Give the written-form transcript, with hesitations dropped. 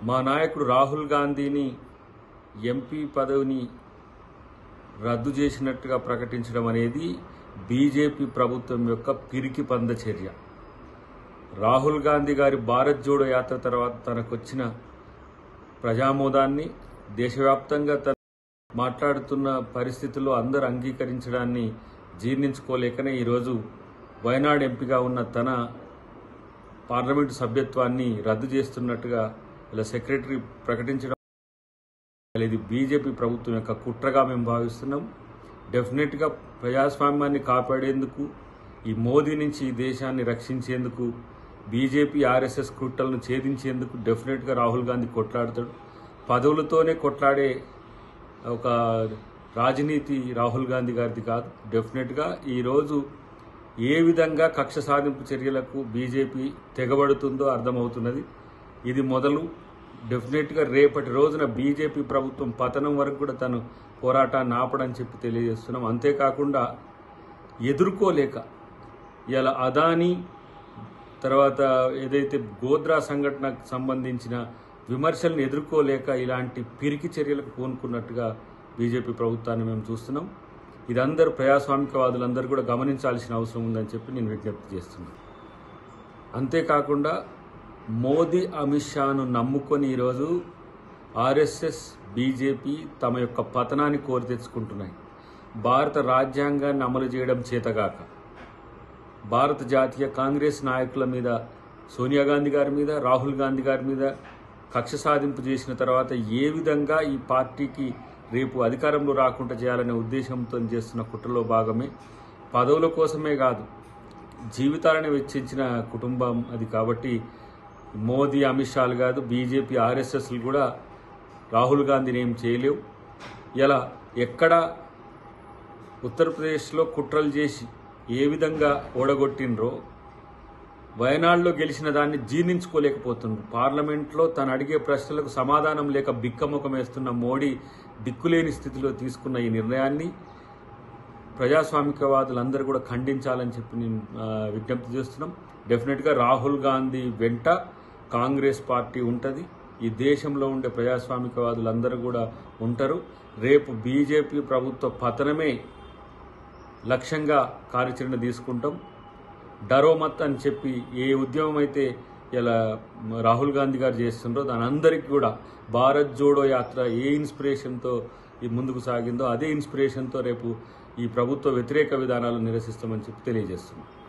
మా నాయకుడు రాహుల్ గాంధీని ఎంపీ పదవిని రద్దు చేసినట్టుగా ప్రకటించడం అనేది బీజేపీ ప్రభుత్వం యొక్క పిరికి పంద చర్య. రాహుల్ గాంధీ గారి భారత్ జోడో యాత్ర తర్వాత తనకొచ్చిన ప్రజామోదాన్ని దేశవ్యాప్తంగా తను మాట్లాడుతున్న పరిస్థితుల్లో అందరూ అంగీకరించడాన్ని జీర్ణించుకోలేకనే ఈరోజు వయనాడ్ ఎంపీగా ఉన్న తన పార్లమెంటు సభ్యత్వాన్ని రద్దు చేస్తున్నట్టుగా ఇలా సెక్రటరీ ప్రకటించడం ఇది బీజేపీ ప్రభుత్వం యొక్క కుట్రగా మేము భావిస్తున్నాం. డెఫినెట్గా ప్రజాస్వామ్యాన్ని కాపాడేందుకు, ఈ మోదీ నుంచి ఈ దేశాన్ని రక్షించేందుకు, బీజేపీ ఆర్ఎస్ఎస్ కుట్రలను ఛేదించేందుకు డెఫినెట్గా రాహుల్ గాంధీ కొట్లాడతాడు. పదవులతోనే కొట్లాడే ఒక రాజనీతి రాహుల్ గాంధీ గారిది కాదు. డెఫినెట్గా ఈరోజు ఏ విధంగా కక్ష సాధింపు చర్యలకు బీజేపీ తెగబడుతుందో అర్థమవుతున్నది. ఇది మొదలు. డెఫినెట్గా రేపటి రోజున బీజేపీ ప్రభుత్వం పతనం వరకు కూడా తను పోరాటాన్ని ఆపడని చెప్పి తెలియజేస్తున్నాం. అంతేకాకుండా ఎదుర్కోలేక ఇలా అదానీ తర్వాత ఏదైతే గోద్రా సంఘటనకు సంబంధించిన విమర్శలను ఎదుర్కోలేక ఇలాంటి పిరికి చర్యలకు పూనుకున్నట్టుగా బీజేపీ ప్రభుత్వాన్ని మేము చూస్తున్నాం. ఇది అందరూ ప్రజాస్వామికవాదులందరూ కూడా గమనించాల్సిన అవసరం ఉందని చెప్పి నేను విజ్ఞప్తి చేస్తున్నాను. అంతేకాకుండా మోదీ అమిత్ షాను నమ్ముకొని ఈరోజు ఆర్ఎస్ఎస్ బీజేపీ తమ యొక్క పతనాన్ని కోరి తెచ్చుకుంటున్నాయి. భారత రాజ్యాంగాన్ని అమలు చేయడం చేతగాక భారత జాతీయ కాంగ్రెస్ నాయకుల మీద, సోనియా గాంధీ గారి మీద, రాహుల్ గాంధీ గారి మీద కక్ష సాధింపు చేసిన తర్వాత ఏ విధంగా ఈ పార్టీకి రేపు అధికారంలో రాకుండా చేయాలనే ఉద్దేశంతో చేస్తున్న కుట్రలో భాగమే. పదవుల కోసమే కాదు, జీవితాలను వెచ్చించిన కుటుంబం అది. కాబట్టి మోదీ అమిత్ షాలు కాదు, బీజేపీ ఆర్ఎస్ఎస్లు కూడా రాహుల్ గాంధీని ఏం చేయలేవు. ఇలా ఎక్కడ ఉత్తరప్రదేశ్లో కుట్రలు చేసి ఏ విధంగా ఓడగొట్టినరో వయనాడులో గెలిచిన దాన్ని జీర్ణించుకోలేకపోతున్నారు. పార్లమెంట్లో తను అడిగే ప్రశ్నలకు సమాధానం లేక బిక్కముఖం వేస్తున్న మోడీ దిక్కులేని స్థితిలో తీసుకున్న ఈ నిర్ణయాన్ని ప్రజాస్వామికవాదులందరూ కూడా ఖండించాలని చెప్పి నేను విజ్ఞప్తి చేస్తున్నాం. డెఫినెట్గా రాహుల్ గాంధీ వెంట కాంగ్రెస్ పార్టీ ఉంటుంది. ఈ దేశంలో ఉండే ప్రజాస్వామికవాదులందరూ కూడా ఉంటారు. రేపు బీజేపీ ప్రభుత్వ పతనమే లక్ష్యంగా కార్యాచరణ తీసుకుంటాం. డరో మత్ అని చెప్పి ఏ ఉద్యమం అయితే ఇలా రాహుల్ గాంధీ గారు చేస్తుండ్రో దాని అందరికీ కూడా భారత్ జోడో యాత్ర ఏ ఇన్స్పిరేషన్తో ముందుకు సాగిందో అదే ఇన్స్పిరేషన్తో రేపు ఈ ప్రభుత్వ వ్యతిరేక విధానాలను నిరసిస్తామని చెప్పి తెలియజేస్తున్నాం.